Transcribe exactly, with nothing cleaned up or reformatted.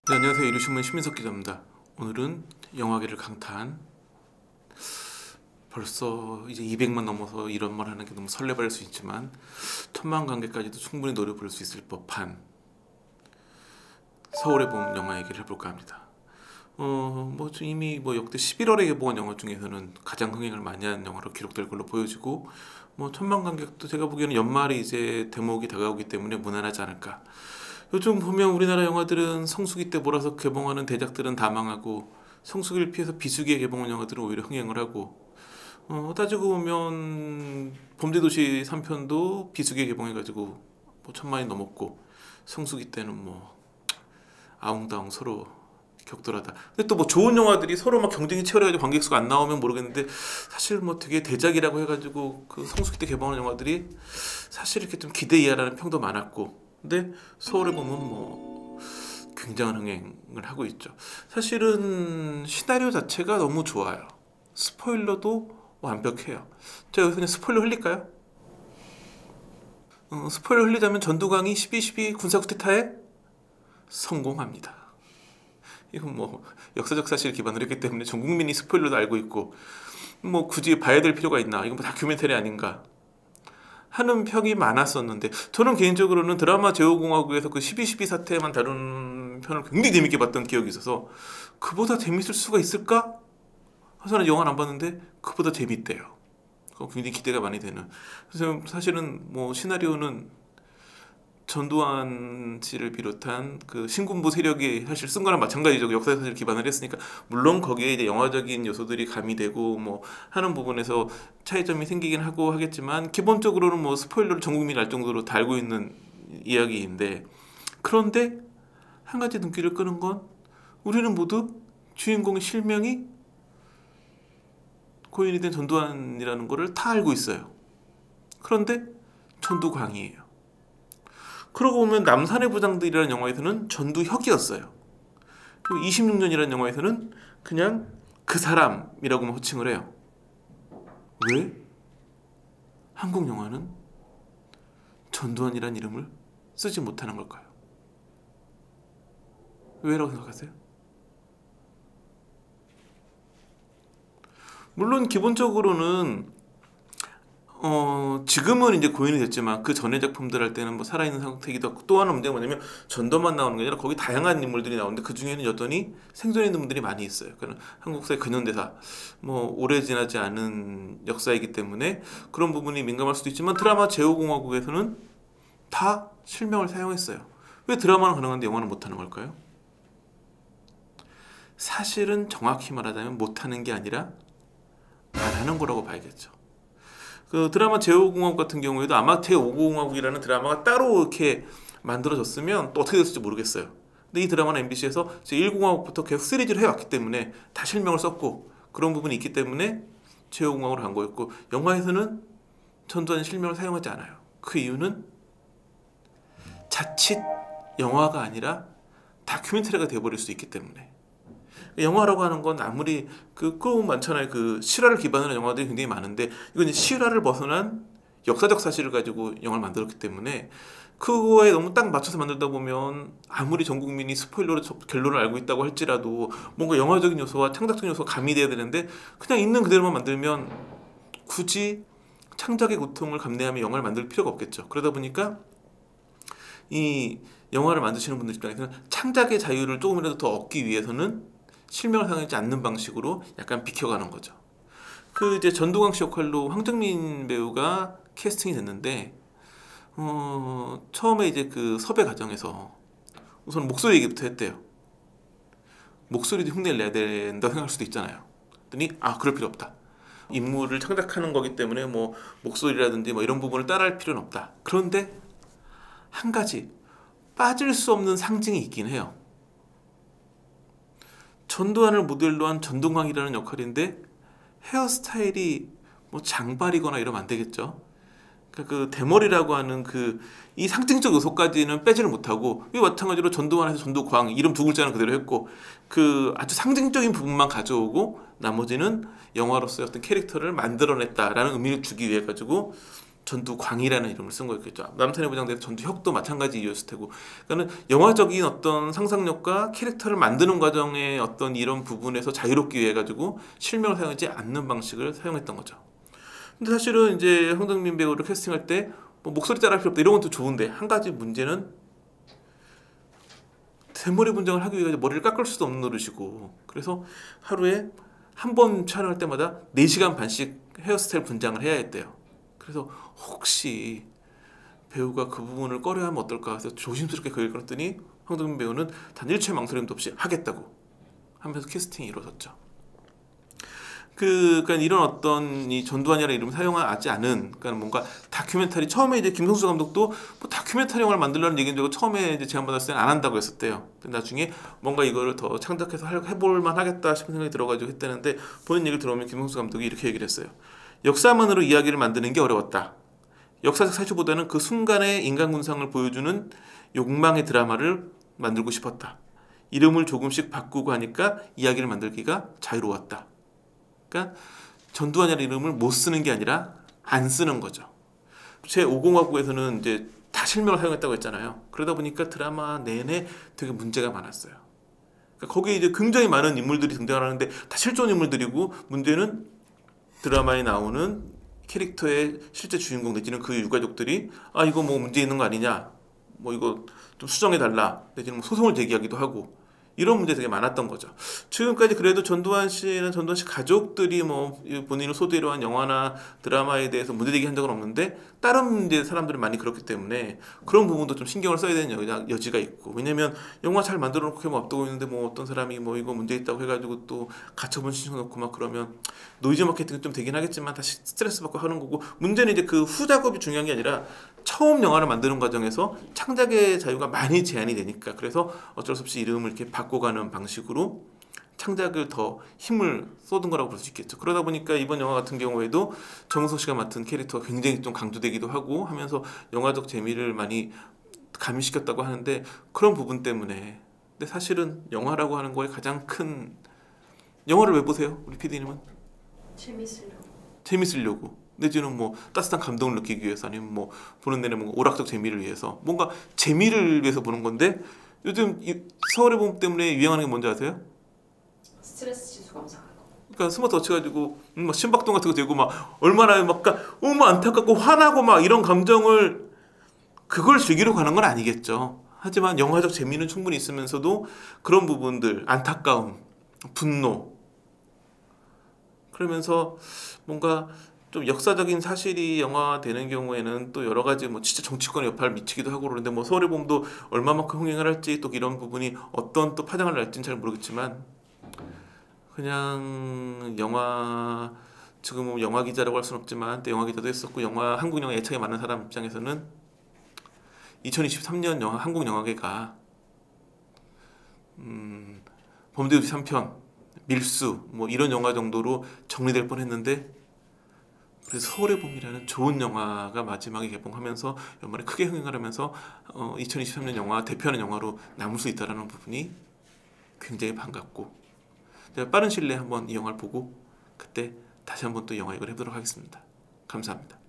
네, 안녕하세요. 이루신문 신민석 기자입니다. 오늘은 영화계를 강타한, 벌써 이제 이백만 넘어서 이런 말 하는 게 너무 설레발일 수 있지만 천만 관객까지도 충분히 노려 부를 수 있을 법한 서울의 봄 영화 얘기를 해볼까 합니다. 어, 뭐 이미 뭐 역대 십일월에 개봉한 영화 중에서는 가장 흥행을 많이 한 영화로 기록될 걸로 보여지고, 뭐 천만 관객도 제가 보기에는 연말이 이제 대목이 다가오기 때문에 무난하지 않을까. 요즘 보면 우리나라 영화들은 성수기 때 몰아서 개봉하는 대작들은 다 망하고, 성수기를 피해서 비수기에 개봉한 영화들은 오히려 흥행을 하고, 어, 따지고 보면 범죄도시 삼 편도 비수기에 개봉해가지고 뭐 천만이 넘었고, 성수기 때는 뭐 아웅다웅 서로 격돌하다. 근데 또 뭐 좋은 영화들이 서로 막 경쟁이 치열해가지고 관객 수가 안 나오면 모르겠는데, 사실 뭐 되게 대작이라고 해가지고 그 성수기 때 개봉하는 영화들이 사실 이렇게 좀 기대 이하라는 평도 많았고, 근데 서울에 보면 뭐 굉장한 흥행을 하고 있죠. 사실은 시나리오 자체가 너무 좋아요. 스포일러도 완벽해요. 제가 여기서 그냥 스포일러 흘릴까요? 어, 스포일러 흘리자면 전두광이 십이 십이 군사쿠데타에 성공합니다. 이건 뭐 역사적 사실 기반으로 했기 때문에 전 국민이 스포일러도 알고 있고, 뭐 굳이 봐야 될 필요가 있나, 이건 뭐 다큐멘터리 아닌가 하는 평이 많았었는데, 저는 개인적으로는 드라마 제오공화국에서 그 십이 십이 사태만 다룬 편을 굉장히 재밌게 봤던 기억이 있어서, 그보다 재밌을 수가 있을까? 하서는 영화는 안 봤는데 그보다 재밌대요. 굉장히 기대가 많이 되는. 그래서 사실은 뭐 시나리오는 전두환 씨를 비롯한 그 신군부 세력이 사실 쓴 거랑 마찬가지죠. 역사 사실 기반을 했으니까. 물론 거기에 이제 영화적인 요소들이 가미되고 뭐 하는 부분에서 차이점이 생기긴 하고 하겠지만, 기본적으로는 뭐 스포일러를 전 국민이 알 정도로 다 알고 있는 이야기인데, 그런데 한 가지 눈길을 끄는 건, 우리는 모두 주인공의 실명이 고인이 된 전두환이라는 거를 다 알고 있어요. 그런데 전두광이에요. 그러고 보면 남산의 부장들이라는 영화에서는 전두혁이었어요. 그리고 이십육 년이라는 영화에서는 그냥 그 사람이라고만 호칭을 해요. 왜 한국 영화는 전두환이라는 이름을 쓰지 못하는 걸까요? 왜라고 생각하세요? 물론 기본적으로는 어 지금은 이제 고인이 됐지만 그 전의 작품들 할 때는 뭐 살아있는 상태이기도 하고, 또 하나 문제가 뭐냐면 전도만 나오는 게 아니라 거기 다양한 인물들이 나오는데 그 중에는 여전히 생존해 있는 분들이 많이 있어요. 그러니까 한국사의 근현대사, 뭐 오래 지나지 않은 역사이기 때문에 그런 부분이 민감할 수도 있지만, 드라마 제오공화국에서는 다 실명을 사용했어요. 왜 드라마는 가능한데 영화는 못하는 걸까요? 사실은 정확히 말하자면 못하는 게 아니라 안 하는 거라고 봐야겠죠. 그 드라마 제오공화국 같은 경우에도 아마 제오공화국이라는 드라마가 따로 이렇게 만들어졌으면 또 어떻게 됐을지 모르겠어요. 근데 이 드라마는 엠비씨에서 제일공화국부터 계속 시리즈를 해왔기 때문에 다 실명을 썼고, 그런 부분이 있기 때문에 제오공화국을 한 거였고, 영화에서는 전두환 실명을 사용하지 않아요. 그 이유는 자칫 영화가 아니라 다큐멘터리가 돼버릴 수 있기 때문에. 영화라고 하는 건 아무리 그 꽤 많잖아요. 그 실화를 기반으로 한 영화들이 굉장히 많은데, 이건 실화를 벗어난 역사적 사실을 가지고 영화를 만들었기 때문에, 그거에 너무 딱 맞춰서 만들다 보면 아무리 전 국민이 스포일러로 결론을 알고 있다고 할지라도 뭔가 영화적인 요소와 창작적인 요소가 가미돼야 되는데, 그냥 있는 그대로만 만들면 굳이 창작의 고통을 감내하며 영화를 만들 필요가 없겠죠. 그러다 보니까 이 영화를 만드시는 분들 입장에서는 창작의 자유를 조금이라도 더 얻기 위해서는 실명을 사용하지 않는 방식으로 약간 비켜가는 거죠. 그 이제 전두광 씨 역할로 황정민 배우가 캐스팅이 됐는데, 어 처음에 이제 그 섭외 과정에서 우선 목소리 얘기부터 했대요. 목소리도 흉내를 내야 된다고 생각할 수도 있잖아요. 그랬더니 아, 그럴 필요 없다. 인물을 창작하는 거기 때문에 뭐 목소리라든지 뭐 이런 부분을 따라할 필요는 없다. 그런데 한 가지 빠질 수 없는 상징이 있긴 해요. 전두환을 모델로 한 전두광이라는 역할인데 헤어스타일이 뭐 장발이거나 이러면 안 되겠죠. 그러니까 그 대머리라고 하는 그 이 상징적 요소까지는 빼지를 못하고, 이 마찬가지로 전두환에서 전두광 이름 두 글자는 그대로 했고, 그 아주 상징적인 부분만 가져오고 나머지는 영화로서의 어떤 캐릭터를 만들어냈다라는 의미를 주기 위해 가지고 전두광이라는 이름을 쓴 거였겠죠. 남산의 부장대에서 전두혁도 마찬가지 이유였을 테고. 그러니까는 영화적인 어떤 상상력과 캐릭터를 만드는 과정의 어떤 이런 부분에서 자유롭기 위해 가지고 실명을 사용하지 않는 방식을 사용했던 거죠. 근데 사실은 이제 황정민 배우를 캐스팅할 때 뭐 목소리 따라할 필요 없다 이런 것도 좋은데 한 가지 문제는 대머리 분장을 하기 위해 머리를 깎을 수도 없는 노릇이고, 그래서 하루에 한 번 촬영할 때마다 네 시간 반씩 헤어스타일 분장을 해야 했대요. 그래서 혹시 배우가 그 부분을 꺼려하면 어떨까 해서 조심스럽게 그 얘기를 끊었더니 황정민 배우는 단 일초의 망설임도 없이 하겠다고 하면서 캐스팅이 이루어졌죠. 그, 그러니까 이런 어떤 이 전두환이라는 이름을 사용하지 않은, 그러니까 뭔가 다큐멘터리, 처음에 이제 김성수 감독도 뭐 다큐멘터리 영화를 만들려는 얘기인 줄 알고 처음에 이제 제안받았을 때는 안 한다고 했었대요. 근데 나중에 뭔가 이거를 더 창작해서 해볼만 하겠다 싶은 생각이 들어가지고 했다는데, 본인 얘기를 들어보면 김성수 감독이 이렇게 얘기를 했어요. 역사만으로 이야기를 만드는 게 어려웠다. 역사적 사실보다는 그 순간의 인간 군상을 보여주는 욕망의 드라마를 만들고 싶었다. 이름을 조금씩 바꾸고 하니까 이야기를 만들기가 자유로웠다. 그러니까 전두환이라는 이름을 못 쓰는 게 아니라 안 쓰는 거죠. 제오공화국에서는 이제 다 실명을 사용했다고 했잖아요. 그러다 보니까 드라마 내내 되게 문제가 많았어요. 그러니까 거기에 이제 굉장히 많은 인물들이 등장하는데 다 실존 인물들이고, 문제는 드라마에 나오는 캐릭터의 실제 주인공 내지는 그 유가족들이 아 이거 뭐 문제 있는 거 아니냐, 뭐 이거 좀 수정해 달라 내지는 뭐 소송을 제기하기도 하고, 이런 문제 되게 많았던 거죠. 지금까지 그래도 전두환 씨는 전두환 씨 가족들이 뭐 본인을 소재로 한 영화나 드라마에 대해서 문제되게 한 적은 없는데, 다른 이제 사람들이 많이 그렇기 때문에 그런 부분도 좀 신경을 써야 되는 여지, 여지가 있고, 왜냐면 영화 잘 만들어 놓고 뭐 앞두고 있는데 뭐 어떤 사람이 뭐 이거 문제 있다고 해가지고 또 가처분 신청 놓고 막 그러면 노이즈 마케팅은 좀 되긴 하겠지만 다시 스트레스 받고 하는 거고, 문제는 이제 그 후 작업이 중요한 게 아니라 처음 영화를 만드는 과정에서 창작의 자유가 많이 제한이 되니까, 그래서 어쩔 수 없이 이름을 이렇게 바꿔가는 방식으로 창작을 더 힘을 쏟은 거라고 볼 수 있겠죠. 그러다 보니까 이번 영화 같은 경우에도 정우성 씨가 맡은 캐릭터가 굉장히 좀 강조되기도 하고 하면서 영화적 재미를 많이 가미시켰다고 하는데, 그런 부분 때문에. 근데 사실은 영화라고 하는 거에 가장 큰, 영화를 왜 보세요? 우리 피디님은? 재밌으려고. 재밌으려고. 내지는 뭐 따뜻한 감동을 느끼기 위해서, 아니면 뭐 보는 내내 뭔가 오락적 재미를 위해서, 뭔가 재미를 위해서 보는 건데, 요즘 이 서울의 봄 때문에 유행하는 게 뭔지 아세요? 스트레스 지수 감소하는 거. 그러니까 스마트워치 가지고 음, 막 심박동 같은 거 되고 막 얼마나 막 너무 안타깝고 화나고 막 이런 감정을, 그걸 즐기러 가는 건 아니겠죠. 하지만 영화적 재미는 충분히 있으면서도 그런 부분들, 안타까움, 분노, 그러면서 뭔가 좀 역사적인 사실이 영화 되는 경우에는 또 여러 가지 뭐 진짜 정치권의 여파를 미치기도 하고 그러는데, 뭐 서울의 봄도 얼마만큼 흥행을 할지 또 이런 부분이 어떤 또 파장을 날지는 잘 모르겠지만, 그냥 영화, 지금 영화 기자라고 할 수는 없지만 때 영화 기자도 했었고 영화 한국 영화 애착이 많은 사람 입장에서는 이천이십삼 년 영화 한국 영화계가 음, 범죄도시 삼 편, 밀수 뭐 이런 영화 정도로 정리될 뻔했는데, 그래서 서울의 봄이라는 좋은 영화가 마지막에 개봉하면서 연말에 크게 흥행을 하면서 어, 이천이십삼 년 영화 대표하는 영화로 남을 수 있다는 부분이 굉장히 반갑고, 제가 빠른 시일 내에 한번 이 영화를 보고 그때 다시 한번 또 영화 얘기를 해보도록 하겠습니다. 감사합니다.